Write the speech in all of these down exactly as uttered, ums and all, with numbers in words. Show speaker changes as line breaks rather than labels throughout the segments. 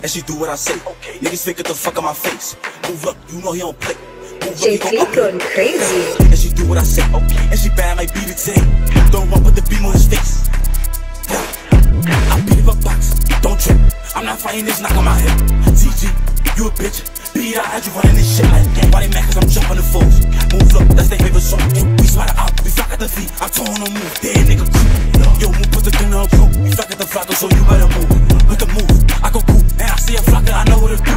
and she do what I say. Okay. Niggas think get the fuck out my face. Move up, you know he don't play.
J P going crazy.
And she do what I say. Okay. And she bad, might beat it today. Don't run with the beam on his face. Yeah. I beat him up box, don't trip. I'm not fighting this knock on my head. T G, you a bitch. Beat I had you running this shit like that. Why they mad cause I'm jumping the foes? Move up, that's their favorite song. We slide out, we fuck at the feet. I told him to move, dead nigga creep. Yo, move, put the gun on proof. We fuck at the flocker, so you better move. We can move, I go cool, and I see a flocker, I know what to do.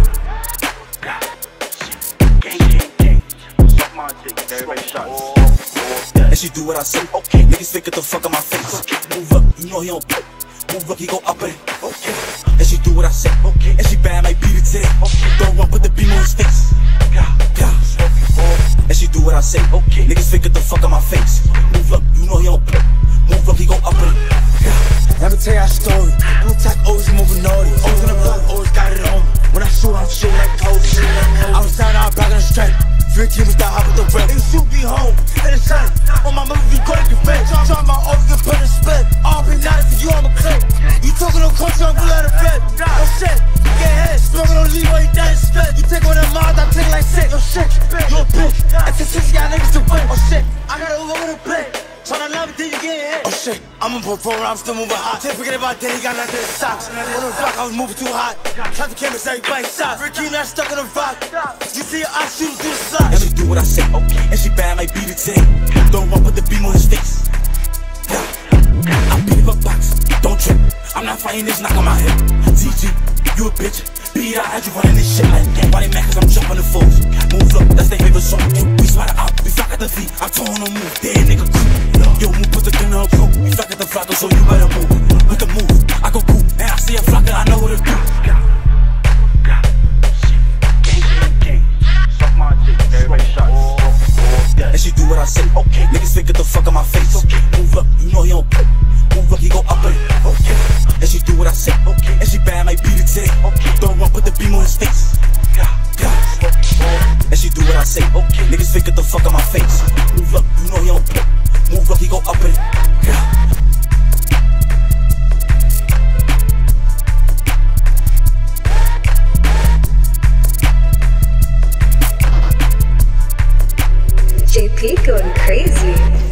Gang, gang, gang. Suck my dick, everybody shots. And she do what I say. Okay. Niggas think get the fuck out my face. Okay. Move up, you know he don't play. Move up, he go up in it. Okay. And she do what I say. Okay. And she bad, might beat it today. Okay. Don't run, put the beam on his face. Yeah. Yeah. And she do what I say. Okay. Niggas think get the fuck out my face. Move up, you know he don't play. Move up, he go up in it. Yeah.
Let me tell you a story. I'm a tech, always moving naughty. Always in the block, always got it on me. When I shoot, I'm shooting like Kobe. I was down, out back on the strength. fifteen was down, hop with the rep. They shoot me home, in the sun. On my movie, go to your face. Try my own, you can put a split. I'll be not if you on my clip. You talking on culture, I'm gonna let it bed. Oh shit, get head. Smoking on leave while you die and spit. You take on that mouth, I take like six. Yo shit, you a bitch. I take six, got niggas to win. Oh shit, I gotta over with a play. Tryna love it, then you get hit. Oh shit, I'm a performer, I'm still moving hot. Can't forget about that, he got nothing in socks. On the block, I was moving too hot. Tried to cameras, everybody shot. Ricky, not stuck on the rock. You see, I shoot him through the slot.
And she do what I say, okay. And she bad, might beat it today. Don't run, put the beam on his face. Yeah. I beat him up box, don't trip. I'm not fighting this knock on my head. T G, you a bitch. Beat I had you running this shit like that. Why they mad cause I'm jumping the foes? Move up, that's their favorite song. We slide out, we fuck at the feet. I told him to move, dead nigga creep. Yo, move, put the gun on proof. We fuck at the flocker, so you better move. We can move, I go cool, and I see a flocker, I know what to do. And she do what I say. Okay. Niggas think get the fuck out my face. Okay. Move up, you know he don't play. Move up, he go up in it. Okay. And she do what I say. Okay. And she bad, might beat it today. Okay. Don't run, put the beam on his face. Yeah. Yeah. And she do what I say. Okay. Niggas think get the fuck out my face. Move up, you know he don't play. Move up, he go up in it. Yeah.
J P going crazy.